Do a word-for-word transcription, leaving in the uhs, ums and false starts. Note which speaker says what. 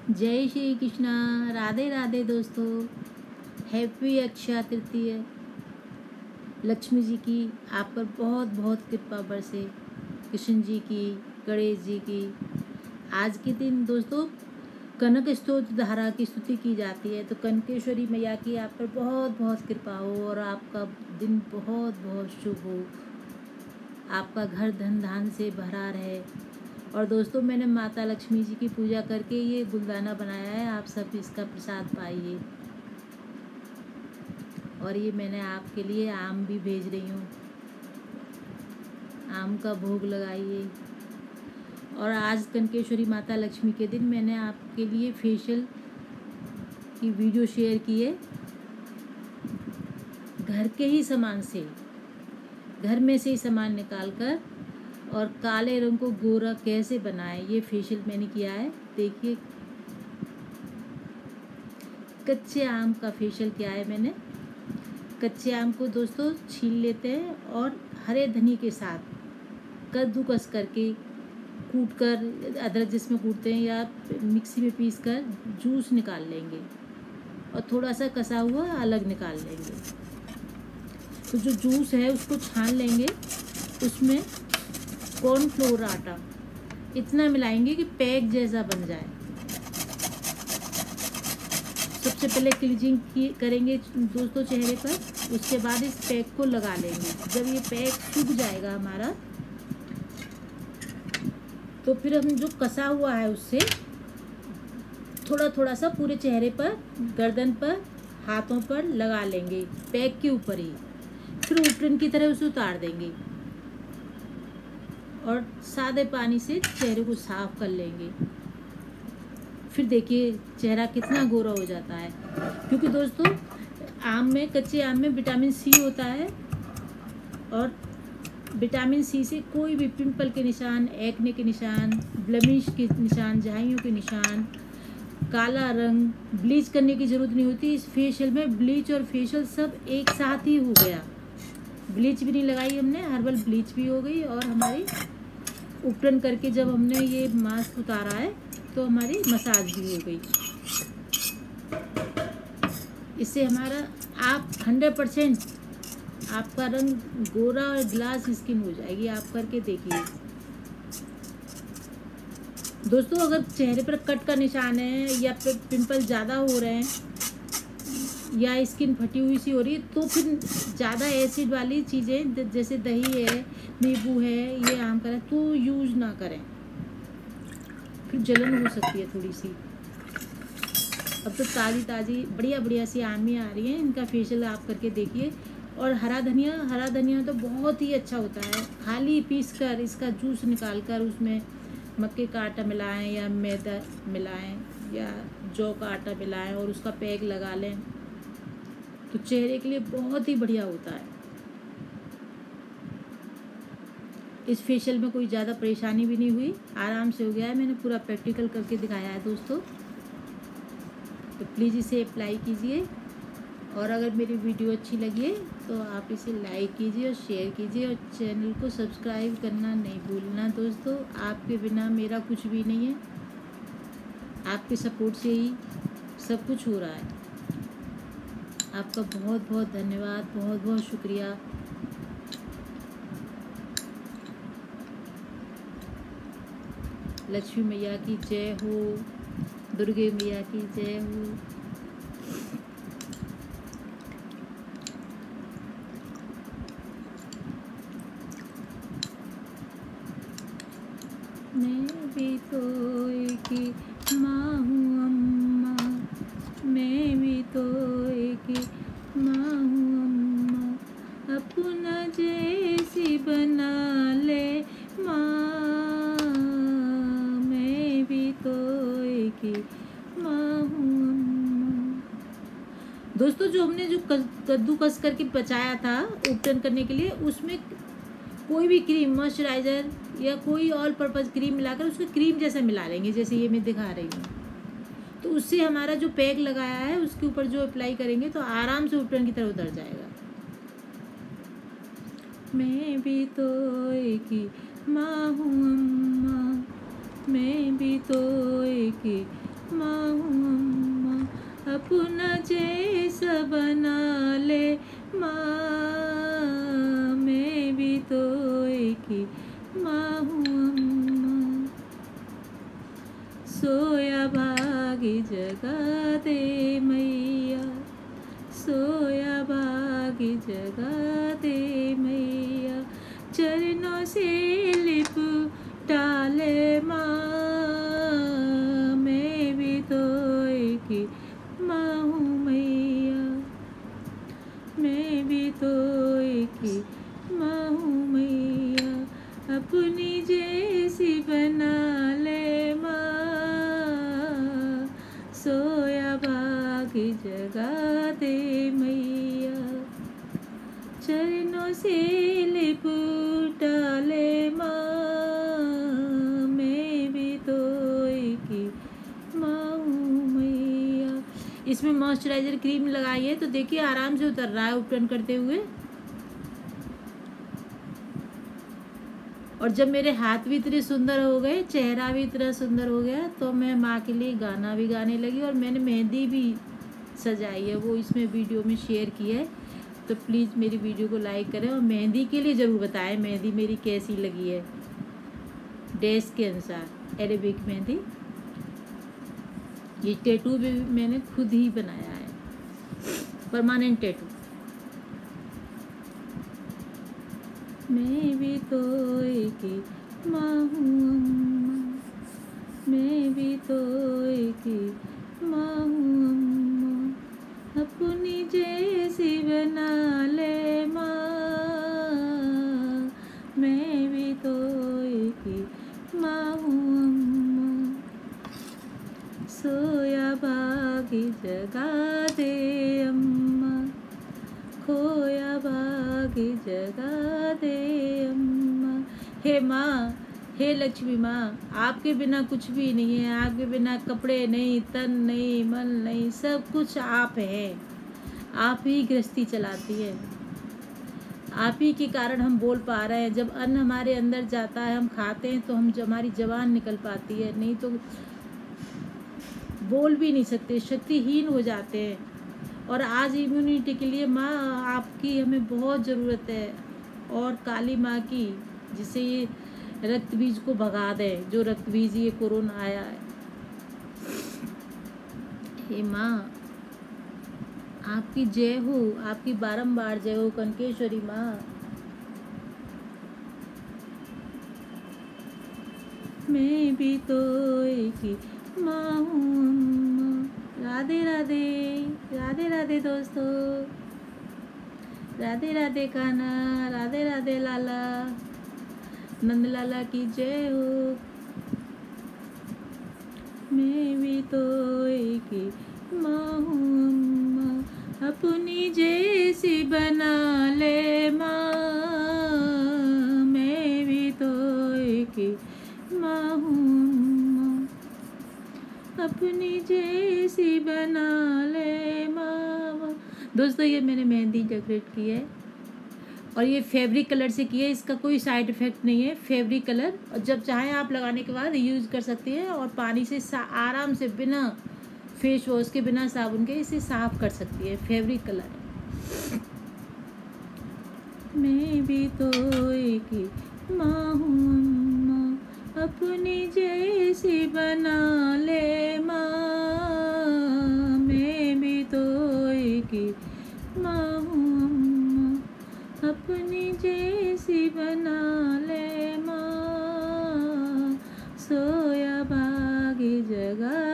Speaker 1: जय श्री कृष्णा। राधे राधे दोस्तों। हैप्पी अक्षय तृतीया। लक्ष्मी जी की आप पर बहुत बहुत कृपा बरसे, कृष्ण जी की, गणेश जी की। आज के दिन दोस्तों कनक स्तोत्र धारा की स्तुति की जाती है, तो कनकेश्वरी मैया की आप पर बहुत बहुत कृपा हो और आपका दिन बहुत बहुत शुभ हो, आपका घर धन धान से भरा रहे। और दोस्तों मैंने माता लक्ष्मी जी की पूजा करके ये गुलदाना बनाया है, आप सब इसका प्रसाद पाइए। और ये मैंने आपके लिए आम भी भेज रही हूँ, आम का भोग लगाइए। और आज कनकेश्वरी माता लक्ष्मी के दिन मैंने आपके लिए फेशियल की वीडियो शेयर की है। घर के ही सामान से, घर में से ही सामान निकाल कर और काले रंग को गोरा कैसे बनाए, ये फेशियल मैंने किया है। देखिए कच्चे आम का फेशियल किया है मैंने। कच्चे आम को दोस्तों छील लेते हैं और हरे धनी के साथ कद्दूकस करके कूट कर, अदरक जिसमें कूटते हैं या मिक्सी में पीस कर जूस निकाल लेंगे और थोड़ा सा कसा हुआ अलग निकाल लेंगे। तो जो जूस है उसको छान लेंगे, उसमें कॉर्नफ्लोर आटा इतना मिलाएंगे कि पैक जैसा बन जाए। सबसे पहले क्लीजिंग की करेंगे दोस्तों चेहरे पर, उसके बाद इस पैक को लगा लेंगे। जब ये पैक सूख जाएगा हमारा, तो फिर हम जो कसा हुआ है उससे थोड़ा थोड़ा सा पूरे चेहरे पर, गर्दन पर, हाथों पर लगा लेंगे, पैक के ऊपर ही। फिर उपटन की तरह उसे उतार देंगे और सादे पानी से चेहरे को साफ कर लेंगे। फिर देखिए चेहरा कितना गोरा हो जाता है, क्योंकि दोस्तों आम में, कच्चे आम में विटामिन सी होता है और विटामिन सी से कोई भी पिंपल के निशान, एक्ने के निशान, ब्लमिश के निशान, झाइयों के निशान, काला रंग, ब्लीच करने की ज़रूरत नहीं होती। इस फेशियल में ब्लीच और फेशियल सब एक साथ ही हो गया। ब्लीच भी नहीं लगाई हमने, हर्बल ब्लीच भी हो गई और हमारी उपटन करके जब हमने ये मास्क उतारा है तो हमारी मसाज भी हो गई। इससे हमारा आप हंड्रेड परसेंट आपका रंग गोरा और ग्लास स्किन हो जाएगी। आप करके देखिए दोस्तों। अगर चेहरे पर कट का निशान है या पिंपल ज़्यादा हो रहे हैं या स्किन फटी हुई सी हो रही है, तो फिर ज़्यादा एसिड वाली चीज़ें जैसे दही है, नींबू है, ये आम का है, तो यूज़ ना करें, फिर जलन हो सकती है थोड़ी सी। अब तो ताज़ी ताज़ी बढ़िया बढ़िया सी आमी आ रही हैं, इनका फेशियल आप करके देखिए। और हरा धनिया, हरा धनिया तो बहुत ही अच्छा होता है। खाली पीस कर इसका जूस निकाल कर उसमें मक्के का आटा मिलाएं या मैदा मिलाएं या जौ का आटा मिलाएं और उसका पैक लगा लें, तो चेहरे के लिए बहुत ही बढ़िया होता है। इस फेशियल में कोई ज़्यादा परेशानी भी नहीं हुई, आराम से हो गया है। मैंने पूरा प्रैक्टिकल करके दिखाया है दोस्तों, तो प्लीज़ इसे अप्लाई कीजिए। और अगर मेरी वीडियो अच्छी लगी है तो आप इसे लाइक कीजिए और शेयर कीजिए और चैनल को सब्सक्राइब करना नहीं भूलना दोस्तों। आपके बिना मेरा कुछ भी नहीं है, आपके सपोर्ट से ही सब कुछ हो रहा है। आपका बहुत बहुत धन्यवाद, बहुत बहुत शुक्रिया। लक्ष्मी मैया की जय हो, दुर्गे मैया की जय हो। मैं भी तो एक माँ हूँ अम्मा, मैं भी तो एक माँ हूँ अम्मा, अपना जैसी बना ले माँ, मैं भी तो एक माँ हूँ अम्मा। दोस्तों जो हमने जो कद्दूकस करके बचाया था उपटन करने के लिए, उसमें कोई भी क्रीम, मॉइस्चराइज़र या कोई ऑल पर्पज़ क्रीम मिलाकर उसको क्रीम जैसा मिला लेंगे, जैसे ये मैं दिखा रही हूँ। तो उससे हमारा जो पैक लगाया है उसके ऊपर जो अप्लाई करेंगे तो आराम से उपटन की तरह उतर जाएगा। मैं भी तो एक माँ हूँ अम्मा, मैं भी तो एक माँ हूँ अम्मा, अपना जैसा बना ले माँ, मैं भी तो एक ही माँ हूँ अम्मा। सोया भागी जगा दे मैया, सोया भागी जगा दे मैया, चरणों से लिपटा ले माँ, मैं भी तो एक ही माँ हूँ मैया, मैं भी तो एक ही माँ हूँ मैया, अपनी जैसी बना ले माँ, सोया भागी जगा दे मैया, चरणों से लिपटा ले माँ, मैं भी तो एक ही माँ हूँ मैया। इसमें मॉइस्चराइजर क्रीम लगाई है तो देखिए आराम से उतर रहा है उपटन करते हुए। और जब मेरे हाथ भी इतने सुंदर हो गए, चेहरा भी इतना सुंदर हो गया, तो मैं माँ के लिए गाना भी गाने लगी और मैंने मेहंदी भी सजाई है, वो इसमें वीडियो में शेयर की है। तो प्लीज़ मेरी वीडियो को लाइक करें और मेहंदी के लिए ज़रूर बताएं मेहंदी मेरी कैसी लगी है ड्रेस के अनुसार। अरेबिक मेहंदी, ये टैटू भी मैंने खुद ही बनाया है, परमानेंट टैटू। मैं भी तो एक ही माँ हूँ अम्मा, मैं भी तो एक ही माँ हूँ अम्मा, अपनी जैसी बना ले माँ, मैं भी तो एक ही माँ हूँ अम्मा। सोया भागी जगा दे अम्मा, खोया भागी जगा दे अम्मा। हे माँ, हे लक्ष्मी माँ, आपके बिना कुछ भी नहीं है, आपके बिना कपड़े नहीं, तन नहीं, मन नहीं, सब कुछ आप है। आप ही गृहस्थी चलाती है, आप ही के कारण हम बोल पा रहे हैं। जब अन्न हमारे अंदर जाता है, हम खाते हैं, तो हम हमारी जबान निकल पाती है, नहीं तो बोल भी नहीं सकते, शक्तिहीन हो जाते हैं। और आज इम्यूनिटी के लिए माँ आपकी हमें बहुत ज़रूरत है, और काली माँ की, जिससे ये रक्त बीज को भगा दे, जो रक्त बीज ये कोरोना आया है। हे माँ, आपकी जय हो, आपकी बारंबार जय हो कनकेश्वरी माँ। मैं भी तो एक ही माँ हूँ अम्मा। राधे राधे, राधे राधे दोस्तों, राधे राधे कान्हा, राधे राधे लाला, नंद लाला की जय हो। मैं भी तो एक ही माँ हूँ अम्मा, अपनी जैसी बना ले माँ, मैं भी तो एक ही माँ हूँ अम्मा, अपनी जैसी बना ले माँ। दोस्तों, ये मैंने मेहंदी डेकोरेट की है और ये फैब्रिक कलर से की है, इसका कोई साइड इफ़ेक्ट नहीं है। फैब्रिक कलर, और जब चाहें आप लगाने के बाद यूज़ कर सकती हैं, और पानी से आराम से बिना फेस वॉश के, बिना साबुन के इसे साफ कर सकती है। फैब्रिक कलर है। मैं भी तो एक ही माँ हूँ अम्मा, अपनी जैसी बना ले माँ, मैं भी तो एक ही माँ हूँ अम्मा, अपनी जैसी बना ले माँ। सोया भागी जगा